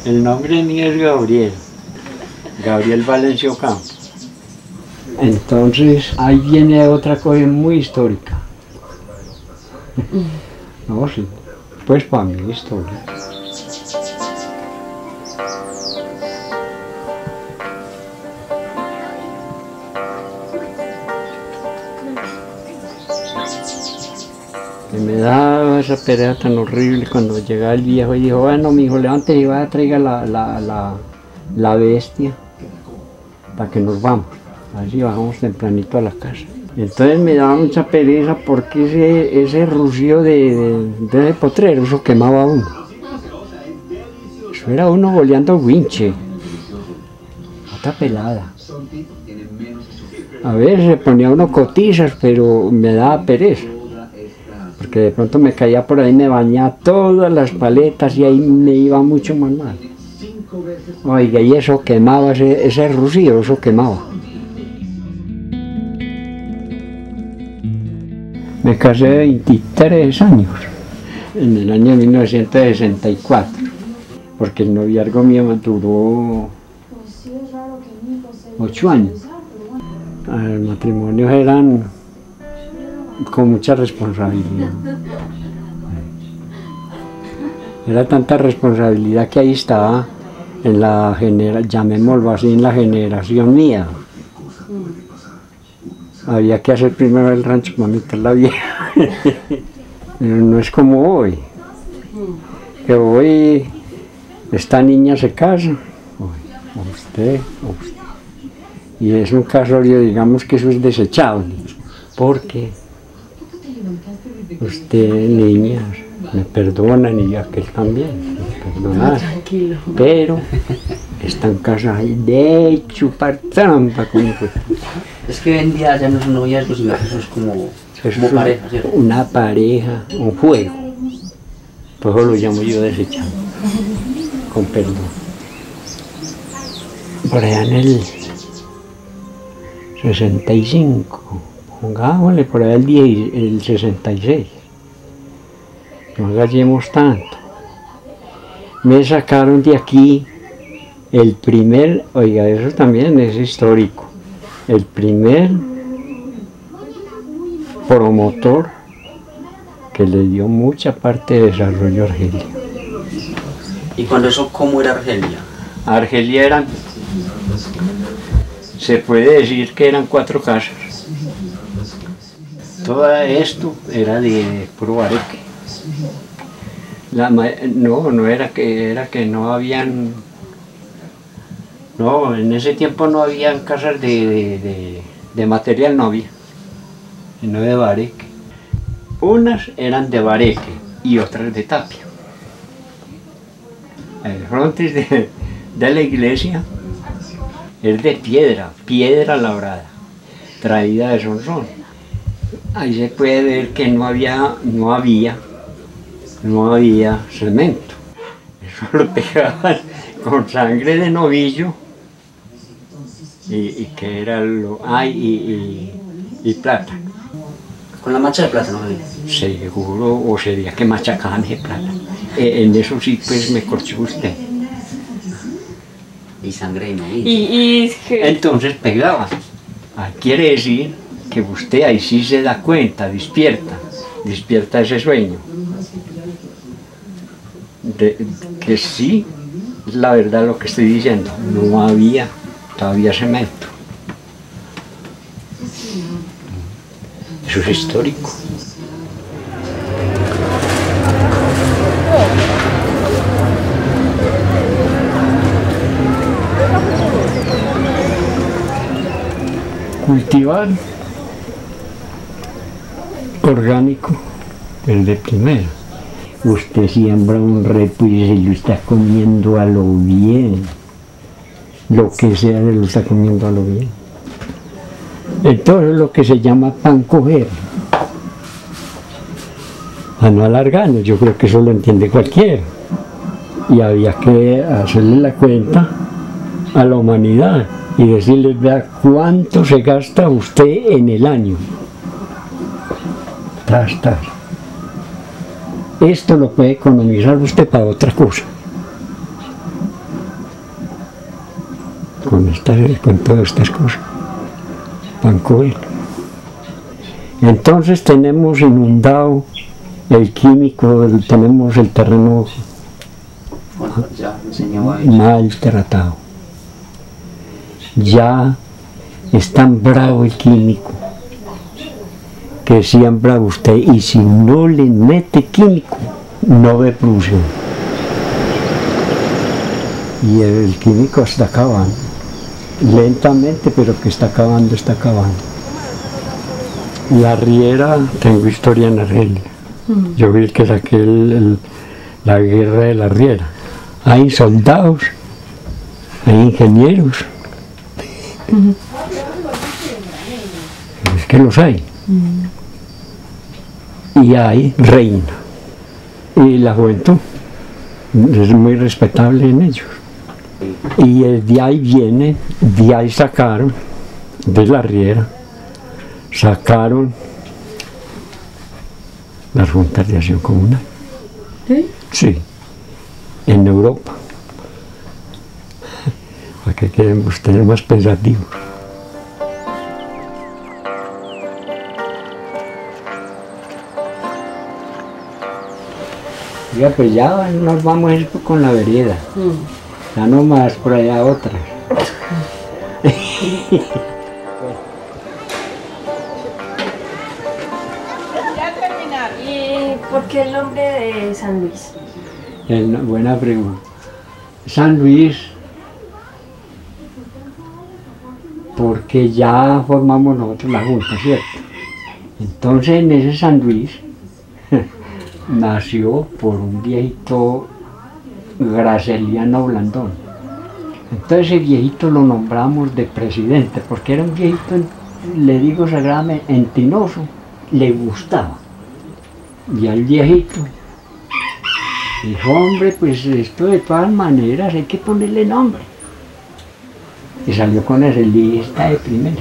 El nombre mío es Gabriel, Gabriel Valencio Campos. Entonces, ahí viene otra cosa muy histórica. No, sí, pues para mí historia. Que me daba esa pelea tan horrible cuando llegaba el viejo y dijo, bueno, mi hijo, levante y vaya a traiga la bestia para que nos vamos. Así bajamos tempranito a la casa. Entonces me daba mucha pereza porque ese rocío de ese potrero, eso quemaba a uno. Eso era uno boleando guinche. Otra pelada. A veces se ponía uno cotizas, pero me daba pereza. Porque de pronto me caía por ahí, me bañaba todas las paletas y ahí me iba mucho más mal. Oiga, y eso quemaba, ese rocío, eso quemaba. Me casé de 23 años, en el año 1964, porque el noviazgo mío duró 8 años. Los matrimonios eran con mucha responsabilidad. Era tanta responsabilidad que ahí estaba, en la llamémoslo así, en la generación mía. Había que hacer primero el rancho para meter la vieja. No es como hoy. Que hoy esta niña se casa, o usted. Y es un casorio, digamos que eso es desechable. Porque usted, niñas, me perdonan y aquel también, me perdonan. Pero están casadas de chupar trampa con Es que hoy en día ya no son noviazgos, sino eso es como pareja, ¿cierto? Una pareja, un juego. Pues eso lo llamo yo desechando, con perdón. Por allá en el 65, pongámosle por allá el 66. No gallemos tanto. Me sacaron de aquí el primer, oiga, eso también es histórico, el primer promotor que le dio mucha parte de desarrollo a Argelia. ¿Y cuando eso, cómo era Argelia? Argelia eran, se puede decir que eran 4 casas. Todo esto era de puro bareque. No era que no habían, no, en ese tiempo no habían casas de material, no había, sino de bareque. Unas eran de bareque y otras de tapia. El frontis de la iglesia es de piedra labrada, traída de Sonsón. Ahí se puede ver que no había cemento. Eso lo pegaban con sangre de novillo y que era y plátano. ¿Con la macha de plátano? Seguro, o sería que machacaban de plátano. En eso sí pues me corchó usted. Y sangre de novillo. Entonces pegaban. Quiere decir que usted ahí sí se da cuenta, despierta ese sueño. Que sí, es la verdad lo que estoy diciendo, no había todavía cemento. Eso es histórico. Cultivar orgánico es de primero. Usted siembra un repo y se lo está comiendo a lo bien. Lo que sea se lo está comiendo a lo bien. Entonces lo que se llama pan coger. A no alargarnos, yo creo que eso lo entiende cualquiera. Y había que hacerle la cuenta a la humanidad y decirles, vea cuánto se gasta usted en el año. Esto lo puede economizar usted para otra cosa. con todas estas cosas. Pancoil. Entonces tenemos inundado el químico, tenemos el terreno mal tratado. Ya es tan bravo el químico que siembra usted y si no le mete químico no ve producción. Y el químico está acabando, lentamente, pero que está acabando, está acabando. La Riera, tengo historia en Argelia. Yo vi que saqué la guerra de la Riera. Hay soldados, hay ingenieros. Es que los hay. Y hay reina. Y la juventud es muy respetable en ellos. Y de ahí viene, de ahí sacaron, de la Riera, sacaron las juntas de acción comunal. ¿Sí? Sí, en Europa. Para que queden ustedes más pensativos. Ya, pues ya nos vamos a ir con la vereda. Ya no más, por allá otras. ¿Y por qué el nombre de San Luis? Buena pregunta. San Luis, porque ya formamos nosotros la junta, ¿cierto? Entonces en ese San Luis nació por un viejito Graceliano Blandón. Entonces ese viejito lo nombramos de presidente, porque era un viejito, le digo sagradamente, entinoso, le gustaba. Y al viejito dijo, hombre, pues esto de todas maneras hay que ponerle nombre. Y salió con ese lista de primero.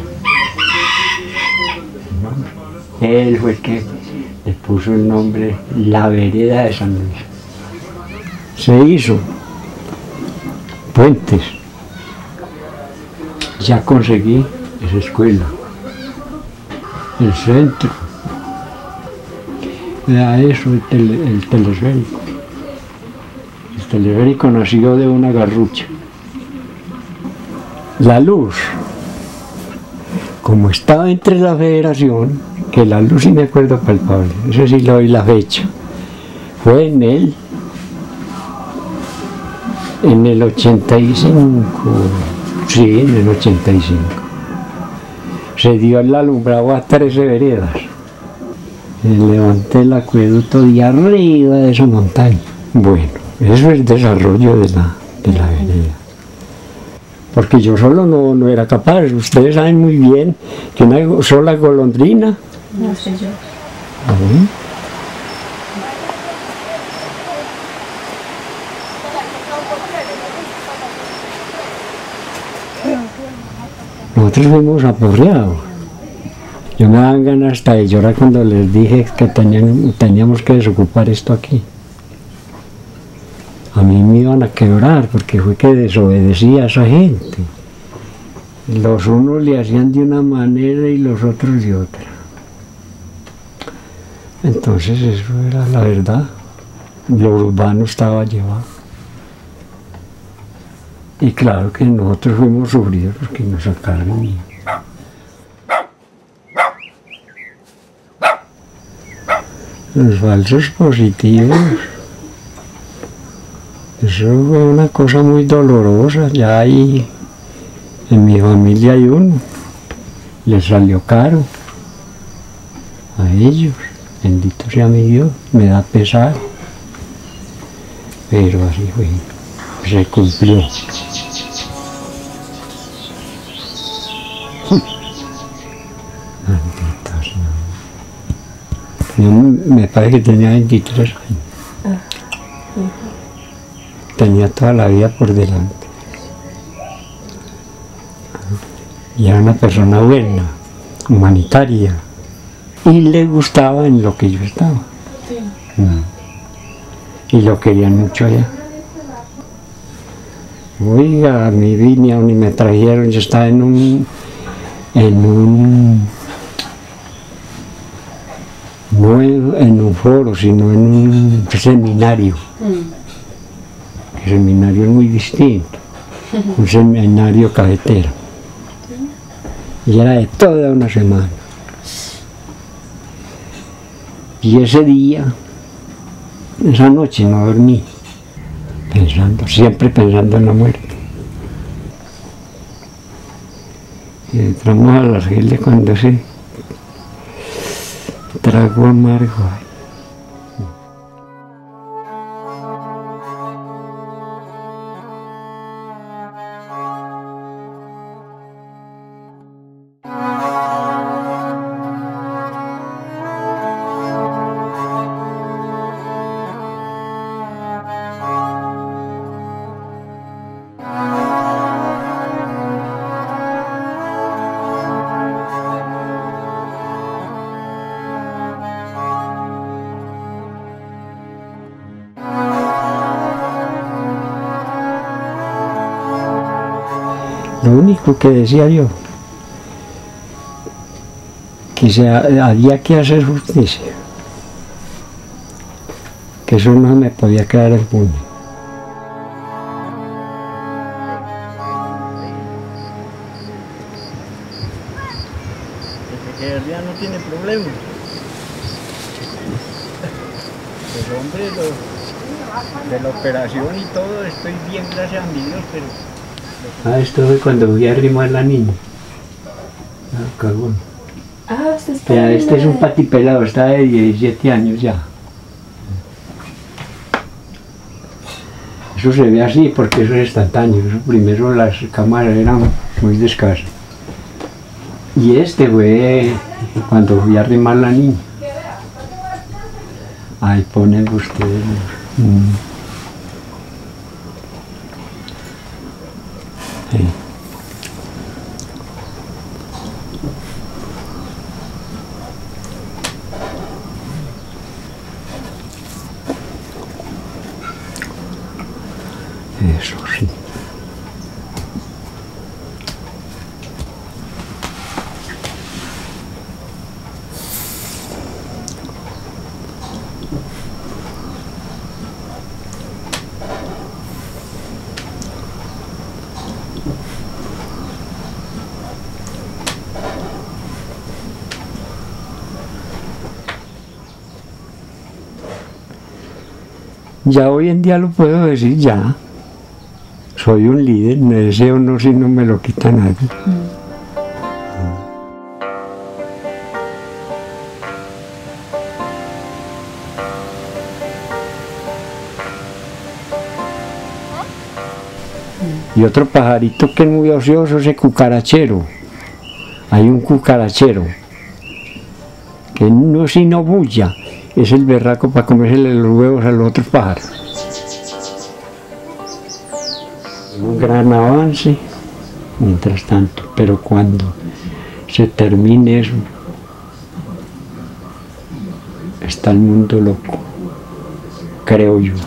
Él fue el que le puso el nombre La Vereda de San Luis. Se hizo puentes. Ya conseguí esa escuela, el centro. Era eso, el teleférico. El teleférico nació de una garrucha. La luz, como estaba entre la federación, que la luz sí me acuerdo palpable, eso sí le doy la fecha, fue en el 85, sí, en el 85. Se dio el alumbrado a 13 veredas. Levanté el acueducto de arriba de esa montaña. Bueno, eso es el desarrollo de la vereda. Porque yo solo no era capaz. Ustedes saben muy bien que una sola golondrina. No sé yo. Nosotros fuimos aporreados. Yo me daban ganas hasta de llorar cuando les dije que teníamos que desocupar esto aquí. A mí me iban a quebrar porque fue que desobedecía a esa gente. Los unos le hacían de una manera y los otros de otra. Entonces eso era la verdad. Lo urbano estaba llevado. Y claro que nosotros fuimos sufridos porque nos sacaron. Los falsos positivos. Eso fue una cosa muy dolorosa. Ya ahí, en mi familia hay uno. Les salió caro a ellos. Bendito sea mi Dios, me da pesar. Pero así fue, se cumplió. Yo me parece que tenía 23 años. Tenía toda la vida por delante. Y era una persona buena, humanitaria. Y le gustaba en lo que yo estaba. Y lo querían mucho allá. Oiga, mi vinieron y me trajeron, yo estaba en un no en un foro, sino en un seminario. El seminario es muy distinto, un seminario cafetero. Y era de toda una semana. Y ese día, esa noche no dormí, siempre pensando en la muerte. Y entramos a la argelia cuando ese trago amargo. Lo único que decía yo, que había que hacer justicia, que eso no me podía quedar impune. Que ya no tiene problemas. Pues hombre, de la operación y todo, estoy bien, gracias a mi Dios, pero... Esto fue cuando fui a arrimar a la niña. Cagón. Usted está Vea, este es un patipelado, está de 17 años ya. Eso se ve así porque eso es instantáneo. Eso primero las cámaras eran muy escasas. Y este fue cuando fui a arrimar a la niña. Ahí ponen ustedes. Sí. Eso sí. Ya hoy en día lo puedo decir ya. Soy un líder, me deseo no si no me lo quita nadie. Y otro pajarito que es muy ocioso es el cucarachero. Hay un cucarachero que no sino bulla, es el berraco para comerse los huevos a los otros pájaros. Un gran avance, mientras tanto, pero cuando se termine eso, está el mundo loco, creo yo.